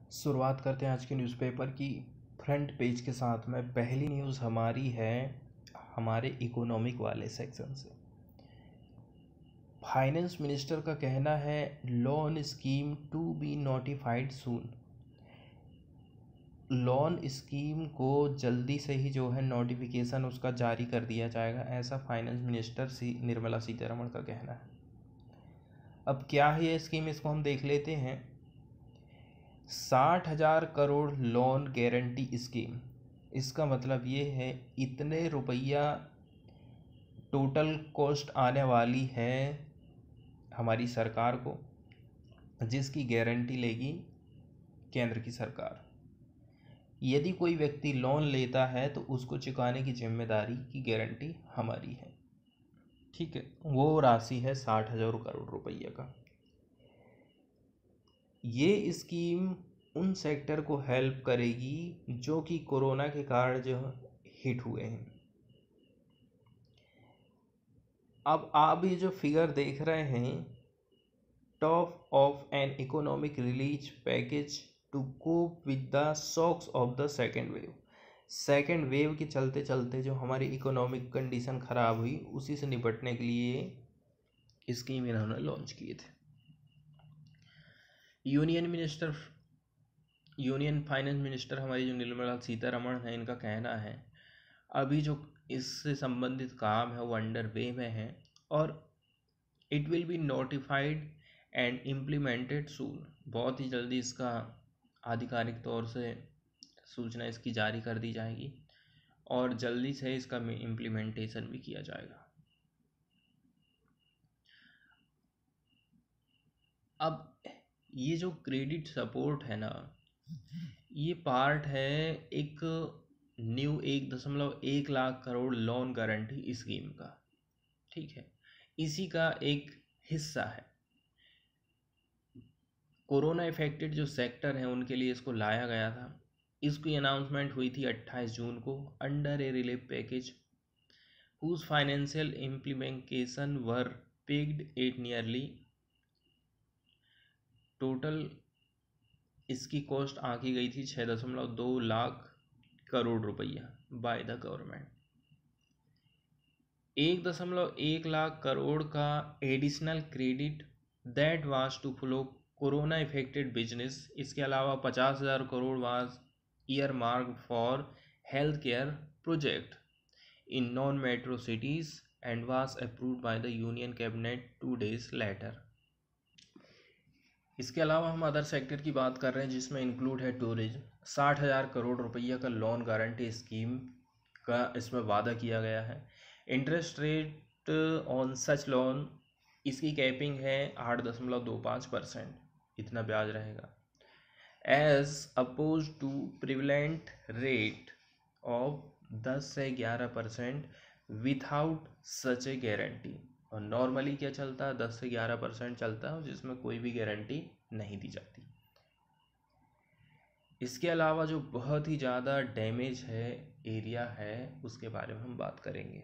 शुरुआत करते हैं आज के न्यूज़पेपर की फ्रंट पेज के साथ में। पहली न्यूज़ हमारी है हमारे इकोनॉमिक वाले सेक्शन से। फाइनेंस मिनिस्टर का कहना है loan scheme to be notified soon. Loan scheme को जल्दी से ही जो है नोटिफिकेशन उसका जारी कर दिया जाएगा, ऐसा फाइनेंस मिनिस्टर निर्मला सीतारमण का कहना है। अब क्या है ये स्कीम, इसको हम देख लेते हैं। 60,000 करोड़ लोन गारंटी स्कीम। इसका मतलब ये है इतने रुपया टोटल कॉस्ट आने वाली है हमारी सरकार को, जिसकी गारंटी लेगी केंद्र की सरकार। यदि कोई व्यक्ति लोन लेता है तो उसको चुकाने की जिम्मेदारी की गारंटी हमारी है। ठीक है, वो राशि है 60,000 करोड़ रुपया का। ये स्कीम उन सेक्टर को हेल्प करेगी जो कि कोरोना के कारण जो हिट हुए हैं। अब आप ये जो फिगर देख रहे हैं, top of an economic release package to cope with the shocks of the second wave. Second wave के चलते चलते जो हमारी इकोनॉमिक कंडीशन खराब हुई, उसी से निपटने के लिए स्कीम इन्होंने लॉन्च किए थे। यूनियन फाइनेंस मिनिस्टर हमारी जो निर्मला सीतारमण है, इनका कहना है अभी जो इससे संबंधित काम है वो अंडर वे में है और it will be notified and implemented soon. बहुत ही जल्दी इसका आधिकारिक तौर से सूचना इसकी जारी कर दी जाएगी और जल्दी से इसका इम्प्लीमेंटेशन भी किया जाएगा। अब ये जो क्रेडिट सपोर्ट है ना, ये पार्ट है एक new 1.1 lakh crore loan guarantee scheme का। ठीक है, इसी का एक हिस्सा है। कोरोना इफेक्टेड जो सेक्टर हैं उनके लिए इसको लाया गया था। इसकी अनाउंसमेंट हुई थी 28 जून को under a relief package whose financial implementation were pegged at nearly. Total इसकी कॉस्ट आंकी गई थी 6.2 लाख करोड़ रुपया by the government. 1.1 lakh crore का additional credit that was to flow corona affected business. इसके अलावा 50,000 crore was earmark for health care project in non metro cities and was approved by the union cabinet 2 days later. इसके अलावा हम other sector की बात कर रहे हैं जिसमें इंक्लूड है टूरिज्म। 60,000 करोड़ रुपया का लोन गारंटी स्कीम का इसमें वादा किया गया है। Interest rate on such loan, इसकी कैपिंग है 8.25%, इतना ब्याज रहेगा, as oppose to prevalent rate of 10 से 11% विथआउट सच ए गारंटी। और नॉर्मली क्या चलता है, 10 से 11% चलता है जिसमें कोई भी गारंटी नहीं दी जाती। इसके अलावा जो बहुत ही ज़्यादा डैमेज है एरिया है, उसके बारे में हम बात करेंगे।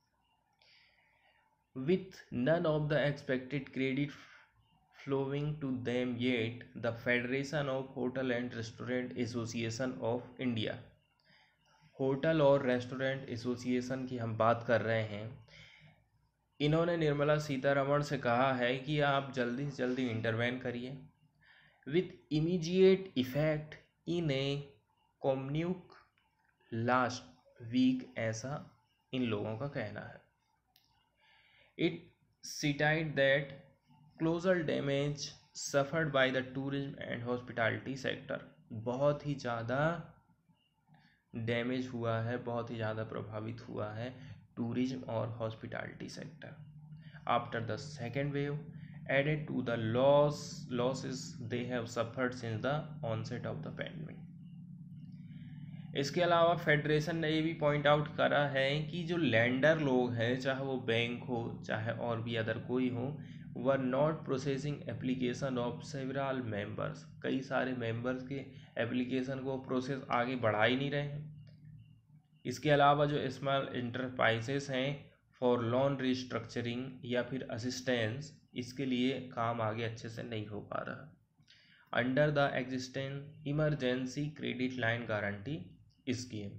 With none of the expected credit flowing to them yet, the Federation of Hotel and Restaurant Association of India, hotel और रेस्टोरेंट एसोसिएशन की हम बात कर रहे हैं, इन्होंने निर्मला सीतारमण से कहा है कि आप जल्दी से जल्दी इंटरवेन करिए with immediate effect in a communique last week, ऐसा इन लोगों का कहना है। It cited that colossal damage suffered by the tourism and hospitality sector, बहुत ही ज़्यादा डैमेज हुआ है, बहुत ही ज़्यादा प्रभावित हुआ है टूरिज्म और hospitality sector after the second wave added to the losses they have suffered since the onset of the pandemic. इसके अलावा फेडरेशन ने ये भी पॉइंट आउट करा है कि जो लैंडर लोग हैं, चाहे वो बैंक हो चाहे और भी अदर कोई हो, were not processing application of several members. कई सारे मेंबर्स के एप्लीकेशन को प्रोसेस आगे बढ़ा ही नहीं रहे हैं। इसके अलावा जो स्मॉल इंटरप्राइजेस हैं फॉर लोन रिस्ट्रक्चरिंग या फिर असिस्टेंस, इसके लिए काम आगे अच्छे से नहीं हो पा रहा। Under the existing emergency credit line guarantee scheme.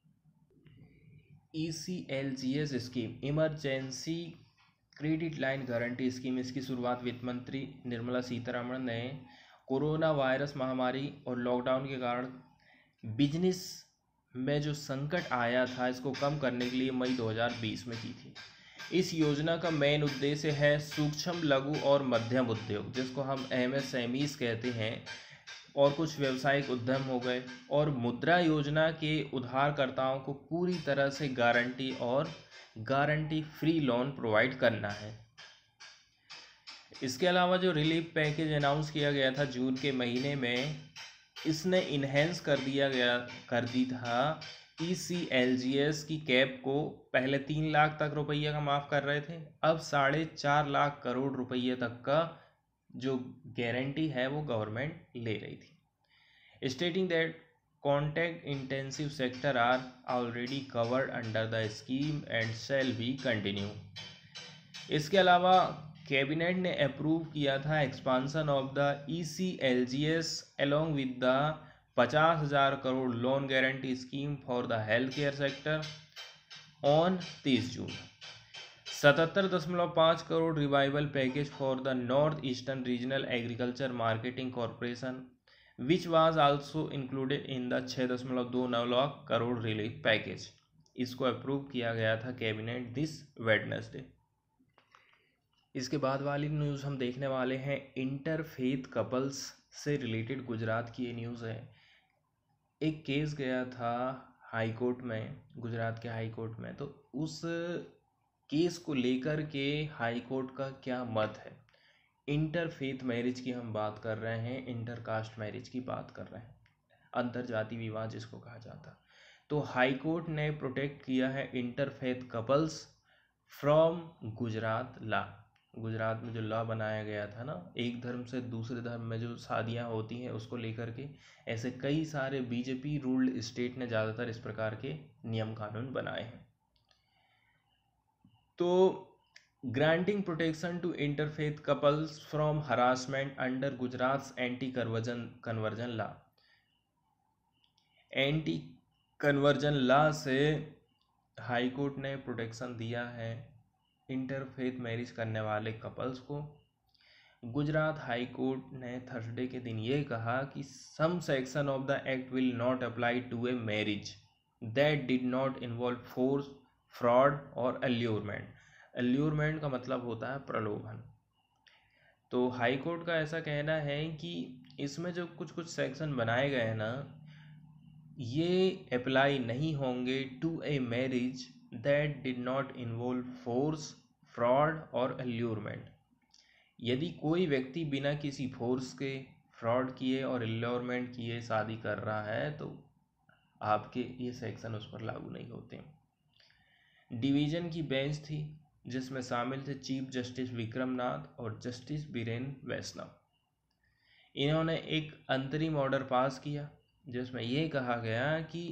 ECLGS scheme, emergency credit line guarantee scheme, इसकी शुरुआत वित्त मंत्री निर्मला सीतारमण ने कोरोना वायरस महामारी और लॉकडाउन के कारण बिजनेस में जो संकट आया था इसको कम करने के लिए मई 2020 में की थी। इस योजना का मेन उद्देश्य है सूक्ष्म, लघु और मध्यम उद्योग, जिसको हम MSMEs कहते हैं, और कुछ व्यवसायिक उद्यम हो गए, और मुद्रा योजना के उधारकर्ताओं को पूरी तरह से गारंटी और गारंटी फ्री लोन प्रोवाइड करना है। इसके अलावा जो रिलीफ पैकेज अनाउंस किया गया था जून के महीने में, इसने इन्हेंस कर दी था ECLGS की कैप को। पहले 3 लाख तक रुपये का माफ़ कर रहे थे, अब 4.5 लाख करोड़ रुपये तक का जो गारंटी है वो गवर्नमेंट ले रही थी। Stating that contact intensive sector are already covered under the scheme and shall be continue. इसके अलावा कैबिनेट ने अप्रूव किया था expansion of the ECLGS along with the 50,000 crore loan guarantee scheme for the health care sector on 30 June. 77.5 crore revival package for the north eastern regional agriculture marketing corporation which was also included in the 6.29 lakh crore relief package. इसको approve किया गया था cabinet this Wednesday. इसके बाद वाली news हम देखने वाले हैं इंटरफेथ कपल्स से रिलेटेड गुजरात की ये न्यूज़ है। एक केस गया था हाई कोर्ट में, गुजरात के हाई कोर्ट में, तो उस केस को लेकर के हाई कोर्ट का क्या मत है। इंटरफेथ मैरिज की हम बात कर रहे हैं, इंटरकास्ट मैरिज की बात कर रहे हैं, अंतरजातीय विवाह जिसको कहा जाता। तो हाई कोर्ट ने प्रोटेक्ट किया है interfaith couples from Gujarat law. Gujarat में जो लॉ बनाया गया था ना, एक धर्म से दूसरे धर्म में जो शादियां होती हैं उसको लेकर के, ऐसे कई सारे बीजेपी रूल्ड स्टेट ने ज़्यादातर इस प्रकार के नियम कानून बनाए हैं। तो granting protection to interfaith couples from harassment under Gujarat anti conversion law. Anti conversion law से हाई कोर्ट ने प्रोटेक्शन दिया है इंटरफेथ मैरिज करने वाले कपल्स को। गुजरात हाई कोर्ट ने थर्सडे के दिन ये कहा कि some section of the act will not apply to a marriage that did not involve force, fraud और अल्यूरमेंट। अल्यूरमेंट का मतलब होता है प्रलोभन। तो हाई कोर्ट का ऐसा कहना है कि इसमें जो कुछ सेक्शन बनाए गए हैं ना, ये अप्लाई नहीं होंगे to a marriage that did not involve force, fraud और अल्यूरमेंट। यदि कोई व्यक्ति बिना किसी फोर्स के, फ्रॉड किए और अल्यूरमेंट किए शादी कर रहा है तो आपके ये सेक्शन उस पर लागू नहीं होते। डिवीज़न की बेंच थी जिसमें शामिल थे चीफ जस्टिस विक्रम नाथ और जस्टिस बीरेन वैष्णव। इन्होंने एक अंतरिम ऑर्डर पास किया जिसमें यह कहा गया कि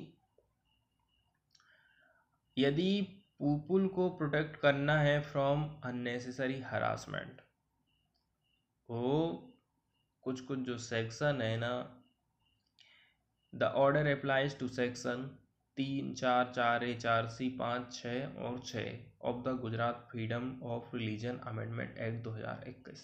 यदि पीपुल को प्रोटेक्ट करना है फ्रॉम अननेसेसरी हरासमेंट, वो कुछ जो सेक्शन है ना, the order applies to section 3, 4, 4A, 4C, 5, 6 और 6 of the Gujarat freedom of religion amendment act 2021।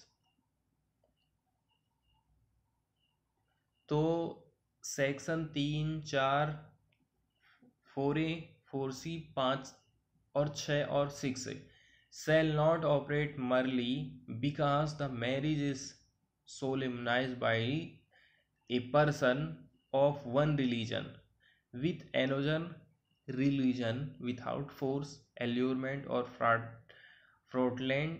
तो सेक्शन 3, 4, 4A, 4C, 5 और 6 और 6 shall not operate merely because the marriage is solemnized by a person of one religion with another religion without force, allurement or fraudulent।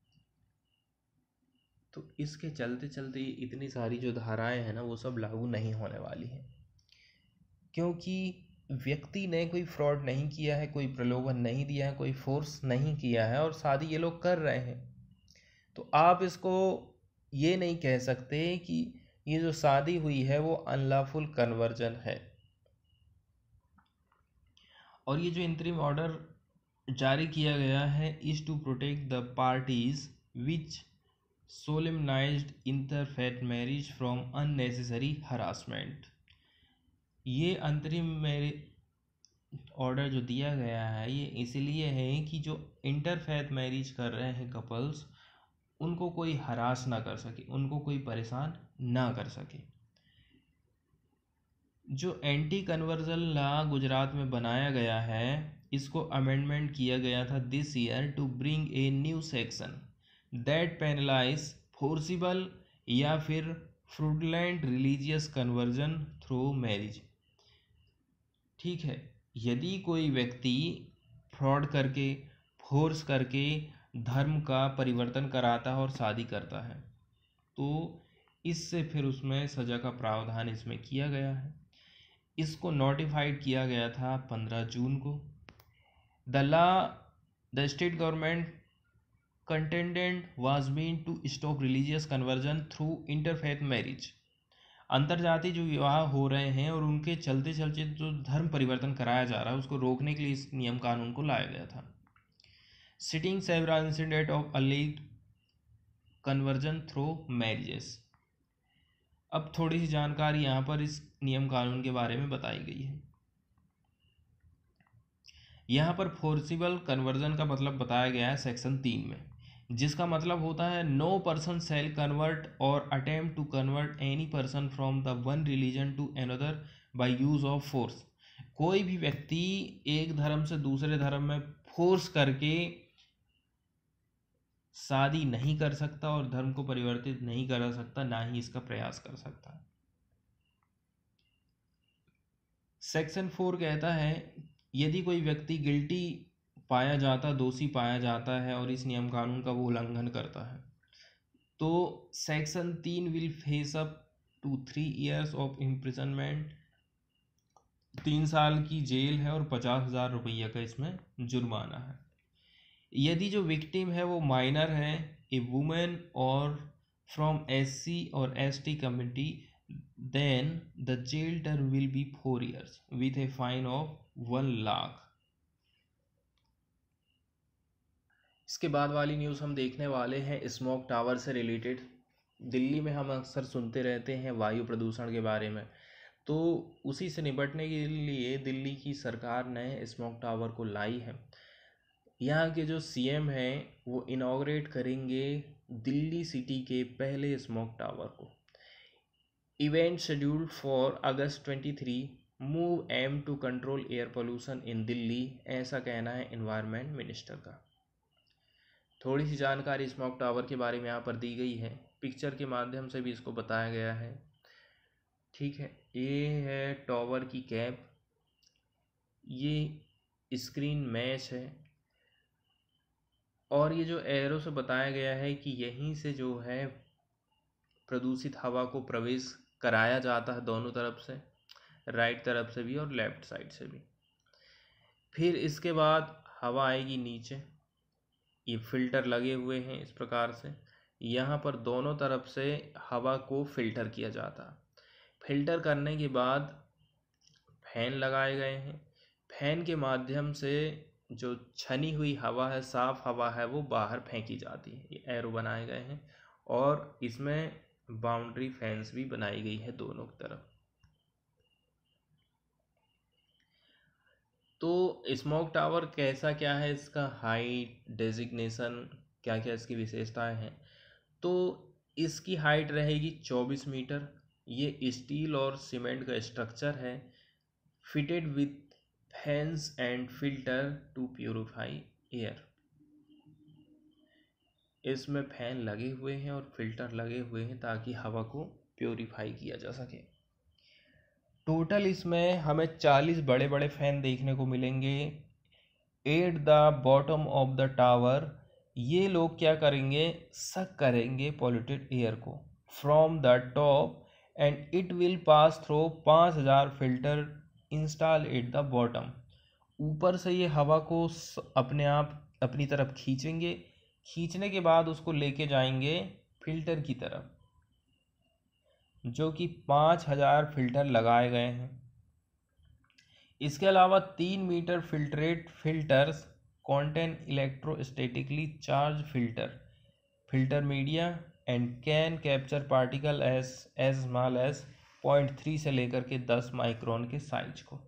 तो इसके चलते चलते इतनी सारी जो धाराएं हैं ना वो सब लागू नहीं होने वाली हैं, क्योंकि व्यक्ति ने कोई फ्रॉड नहीं किया है, कोई प्रलोभन नहीं दिया है, कोई फोर्स नहीं किया है और शादी ये लोग कर रहे हैं। तो आप इसको ये नहीं कह सकते कि ये जो शादी हुई है वो अनलॉफुल कन्वर्जन है। और ये जो इंतरिम ऑर्डर जारी किया गया है is to protect the parties which solemnized interfaith marriage from unnecessary harassment। ये अंतरिम ऑर्डर जो दिया गया है ये इसलिए है कि जो इंटरफेथ मैरिज कर रहे हैं कपल्स, उनको कोई हरास ना कर सके, उनको कोई परेशान ना कर सके। जो एंटी कन्वर्जन लॉ गुजरात में बनाया गया है, इसको अमेंडमेंट किया गया था this year to bring a new section that penalise forcible या फिर fraudulent religious conversion through marriage. ठीक है, यदि कोई व्यक्ति फ्रॉड करके, फोर्स करके धर्म का परिवर्तन कराता है और शादी करता है, तो इससे फिर उसमें सज़ा का प्रावधान इसमें किया गया है। इसको नोटिफाइड किया गया था 15 जून को। The law the state government contended was mean to stop religious conversion through interfaith marriage. अंतरजातीय जो विवाह हो रहे हैं और उनके चलते चलते जो धर्म परिवर्तन कराया जा रहा है, उसको रोकने के लिए इस नियम कानून को लाया गया था। Citing several incident of alleged conversion through marriages. अब थोड़ी सी जानकारी यहाँ पर इस नियम कानून के बारे में बताई गई है। यहाँ पर फोर्सिबल कन्वर्जन का मतलब बताया गया है सेक्शन 3 में, जिसका मतलब होता है नो पर्सन सेल कन्वर्ट और attempt to convert any person from the one religion to another by use of force. कोई भी व्यक्ति एक धर्म से दूसरे धर्म में फोर्स करके शादी नहीं कर सकता और धर्म को परिवर्तित नहीं कर सकता, ना ही इसका प्रयास कर सकता है। सेक्शन 4 कहता है यदि कोई व्यक्ति गिल्टी पाया जाता, दोषी पाया जाता है और इस नियम कानून का वो उल्लंघन करता है, तो section 3 will face up to 3 years of imprisonment. 3 साल की जेल है और 50,000 रुपये का इसमें जुर्माना है। यदि जो विक्टिम है वो माइनर है, ए वुमेन और फ्रॉम SC और ST community, then the jail term will be 4 years with a fine of 1 lakh. इसके बाद वाली न्यूज़ हम देखने वाले हैं स्मोक टावर से रिलेटेड। दिल्ली में हम अक्सर सुनते रहते हैं वायु प्रदूषण के बारे में, तो उसी से निपटने के लिए दिल्ली की सरकार ने स्मोक टावर को लाई है। यहाँ के जो CM हैं वो इनॉग्रेट करेंगे दिल्ली सिटी के पहले स्मोक टावर को। Event scheduled for August 23, move aim to control air pollution in Delhi, ऐसा कहना है एनवायरनमेंट मिनिस्टर का। थोड़ी सी जानकारी स्मोक टावर के बारे में यहाँ पर दी गई है, पिक्चर के माध्यम से भी इसको बताया गया है। ठीक है, ये है टावर की कैप, ये स्क्रीन मैच है और ये जो एरो से बताया गया है कि यहीं से जो है प्रदूषित हवा को प्रवेश कराया जाता है दोनों तरफ से, राइट तरफ से भी और लेफ्ट साइड से भी। फिर इसके बाद हवा आएगी नीचे, ये फिल्टर लगे हुए हैं इस प्रकार से, यहाँ पर दोनों तरफ से हवा को फिल्टर किया जाता है। फिल्टर करने के बाद फैन लगाए गए हैं, फैन के माध्यम से जो छनी हुई हवा है, साफ हवा है, वो बाहर फेंकी जाती है। ये एरो बनाए गए हैं और इसमें बाउंड्री फेंस भी बनाई गई है दोनों की तरफ। तो स्मोक टावर कैसा क्या है, इसका हाइट, डेजिग्नेशन, क्या क्या इसकी विशेषताएं हैं। तो इसकी हाइट रहेगी 24 मीटर। ये स्टील और सीमेंट का स्ट्रक्चर है, fitted with fans and filter to purify air. इसमें फैन लगे हुए हैं और फिल्टर लगे हुए हैं ताकि हवा को प्योरीफाई किया जा सके। टोटल इसमें हमें 40 बड़े बड़े फैन देखने को मिलेंगे at the bottom of the tower. ये लोग क्या करेंगे, सक करेंगे पॉल्यूटेड एयर को from the top and it will pass through 5000 filter install at the bottom. ऊपर से ये हवा को अपने आप अपनी तरफ खींचेंगे, खींचने के बाद उसको लेके जाएंगे फिल्टर की तरफ, जो कि 5000 फिल्टर लगाए गए हैं। इसके अलावा 3 meter filtrate filters contain electrostatically charge filter media and can capture particle as small as 0.3 से लेकर के 10 माइक्रोन के साइज को।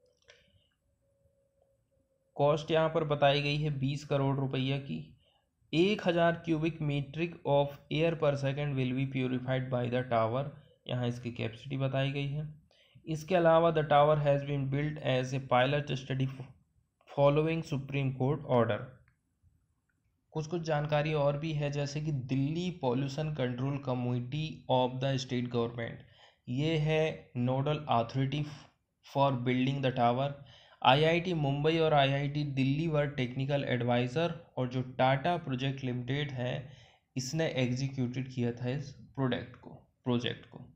कॉस्ट यहाँ पर बताई गई है 20 करोड़ रुपया की। 1000 cubic metric of air per second will be purified by the tower, यहाँ इसकी कैपेसिटी बताई गई है। इसके अलावा the tower has been built as a pilot study following supreme court order. कुछ जानकारी और भी है, जैसे कि Delhi pollution control committee of the state government, ये है nodal authority for building the tower. IIT Mumbai और IIT Delhi were technical advisor, और जो टाटा प्रोजेक्ट लिमिटेड है इसने एग्जीक्यूटेड किया था इस प्रोजेक्ट को।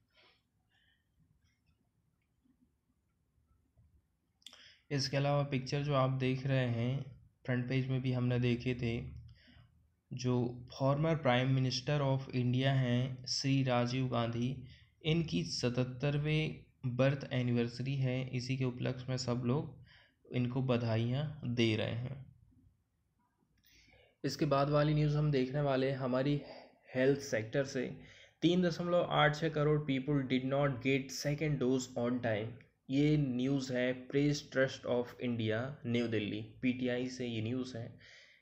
इसके अलावा पिक्चर जो आप देख रहे हैं फ्रंट पेज में भी हमने देखे थे, जो former prime minister of India हैं श्री राजीव गांधी, इनकी 77वें बर्थ एनिवर्सरी है। इसी के उपलक्ष्य में सब लोग इनको बधाइयाँ दे रहे हैं। इसके बाद वाली न्यूज़ हम देखने वाले हमारी हेल्थ सेक्टर से। 3.86 crore people did not get second dose on time. ये न्यूज़ है press trust of India new Delhi, PTI से ये न्यूज़ है।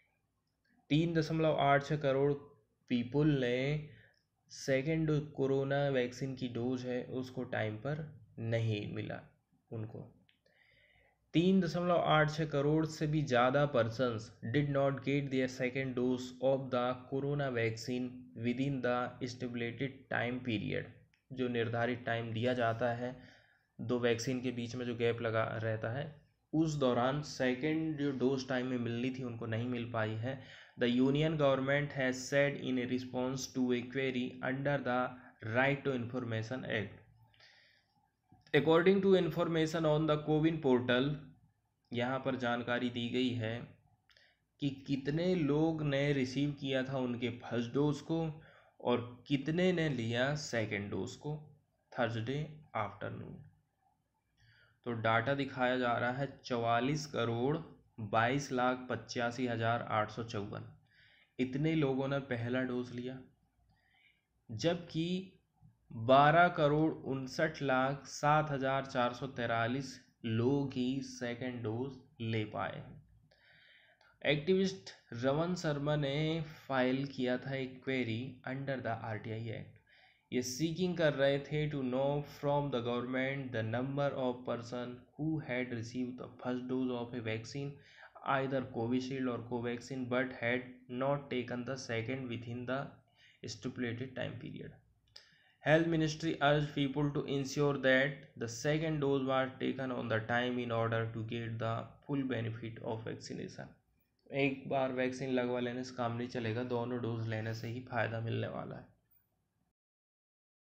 3.86 करोड़ पीपल ने सेकेंड कोरोना वैक्सीन की डोज है उसको टाइम पर नहीं मिला उनको। 3.86 करोड़ से भी ज़्यादा persons did not get their second dose of the corona vaccine within the stipulated time period. जो निर्धारित टाइम दिया जाता है, दो वैक्सीन के बीच में जो गैप लगा रहता है, उस दौरान सेकेंड जो डोज टाइम में मिलनी थी उनको नहीं मिल पाई है। The union government has said in a response to a query under the right to information act. According to information on the CoWIN portal, यहाँ पर जानकारी दी गई है कि कितने लोग ने रिसीव किया था उनके फर्स्ट डोज को और कितने ने लिया सेकेंड डोज को थर्सडे आफ्टरनून। तो डाटा दिखाया जा रहा है 44,22,85,854 इतने लोगों ने पहला डोज लिया, जबकि 12,59,07,443 लोग ही सेकेंड डोज ले पाए हैं। एक्टिविस्ट रमन शर्मा ने फाइल किया था एक query under the RTI act. ये सीकिंग कर रहे थे to know from the government the number of person who had receive the first dose of a vaccine either Covishield और Covaxin but had not taken the second within the stipulated time period. Health Ministry urged people to ensure that the second dose was taken on the time in order to get the full benefit of vaccination. एक बार vaccine लगवा लेने से काम नहीं चलेगा, दोनों dose लेने से ही फायदा मिलने वाला है।